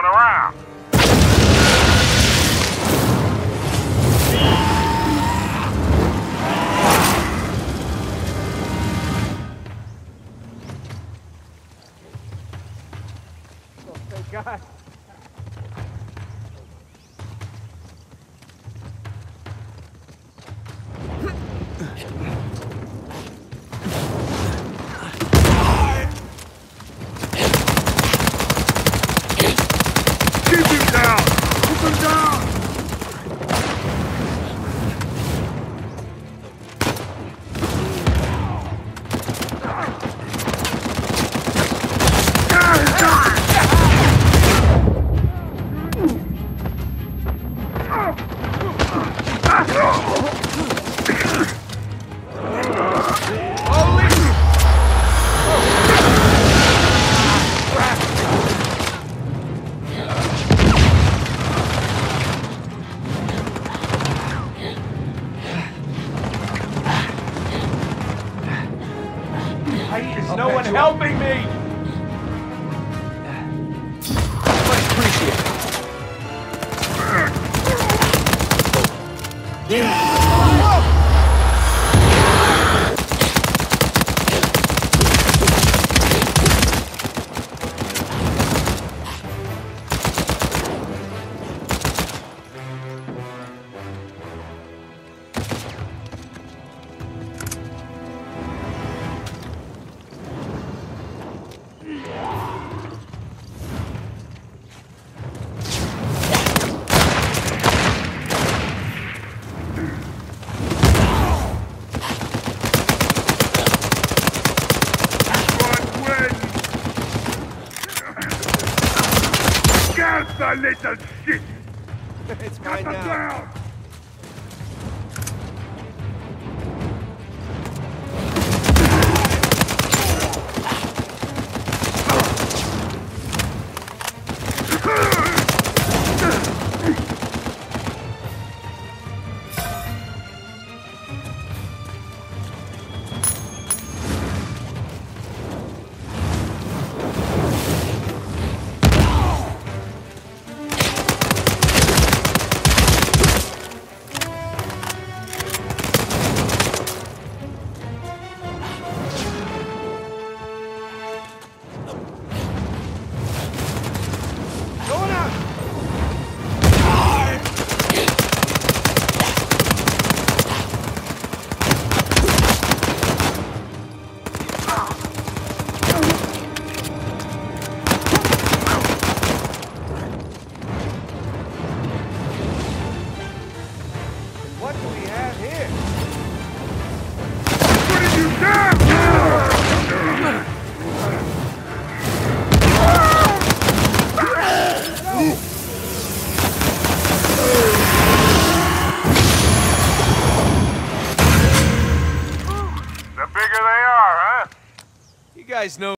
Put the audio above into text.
moving around. Oh, thank God. Keep him down! Keep him down! There's no one helping me! Much appreciated. The little shit! It's mine now. What do we have here? What did you do? The bigger they are, huh? You guys know